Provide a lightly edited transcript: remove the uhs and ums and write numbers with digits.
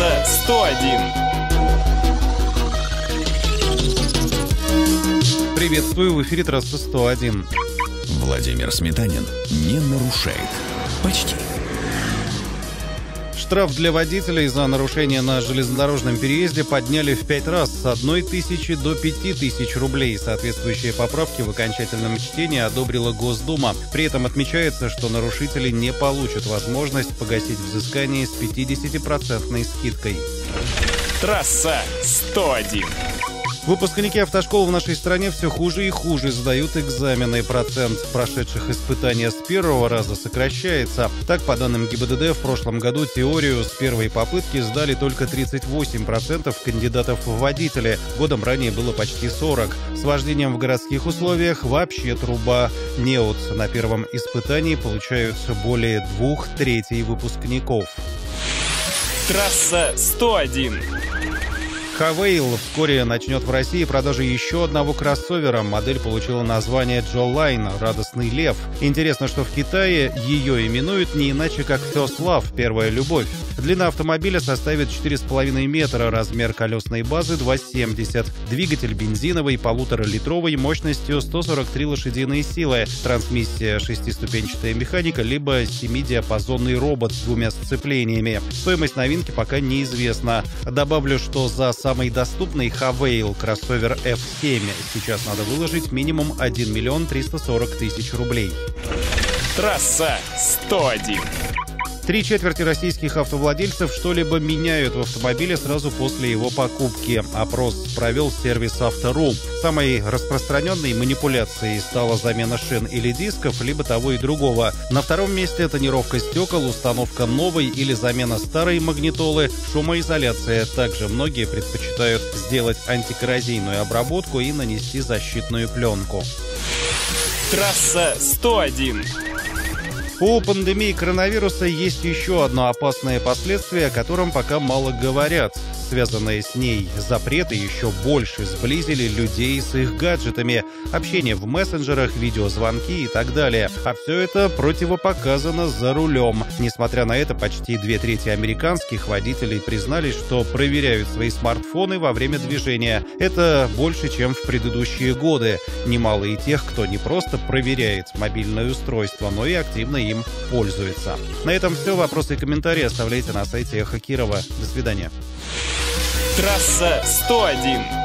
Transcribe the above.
Трасса 101. Приветствую, в эфире Трасса 101. Владимир Сметанин не нарушает. Почти. Штраф для водителей за нарушение на железнодорожном переезде подняли в 5 раз, с 1 тысячи до 5000 рублей. Соответствующие поправки в окончательном чтении одобрила Госдума. При этом отмечается, что нарушители не получат возможность погасить взыскание с 50% скидкой. Трасса 101. Выпускники автошкол в нашей стране все хуже и хуже сдают экзамены. Процент прошедших испытания с первого раза сокращается. Так, по данным ГИБДД, в прошлом году теорию с первой попытки сдали только 38% кандидатов в водители. Годом ранее было почти 40%. С вождением в городских условиях вообще труба. НЕУТ на первом испытании получают более 2/3 выпускников. Трасса 101. Хавейл вскоре начнет в России продажи еще одного кроссовера. Модель получила название Jawline – «Радостный лев». Интересно, что в Китае ее именуют не иначе, как First Love – «Первая любовь». Длина автомобиля составит 4,5 метра, размер колесной базы 2,70. Двигатель бензиновый, 1,5-литровый, мощностью 143 лошадиные силы. Трансмиссия 6-ступенчатая механика, либо 7-диапазонный робот с 2 сцеплениями. Стоимость новинки пока неизвестна. Добавлю, что за самый доступный Хавейл кроссовер F7 сейчас надо выложить минимум 1 миллион 340 тысяч рублей. Трасса 101. 3/4 российских автовладельцев что-либо меняют в автомобиле сразу после его покупки. Опрос провел сервис «Авто.ру». Самой распространенной манипуляцией стала замена шин или дисков, либо того и другого. На втором месте тонировка стекол, установка новой или замена старой магнитолы, шумоизоляция. Также многие предпочитают сделать антикоррозийную обработку и нанести защитную пленку. Трасса 101. У пандемии коронавируса есть еще одно опасное последствие, о котором пока мало говорят. Связанные с ней запреты еще больше сблизили людей с их гаджетами. Общение в мессенджерах, видеозвонки и так далее. А все это противопоказано за рулем. Несмотря на это, почти 2/3 американских водителей признали, что проверяют свои смартфоны во время движения. Это больше, чем в предыдущие годы. Немало и тех, кто не просто проверяет мобильное устройство, но и активно им пользуется. На этом все. Вопросы и комментарии оставляйте на сайте Эхо Кирова. До свидания. Трасса 101.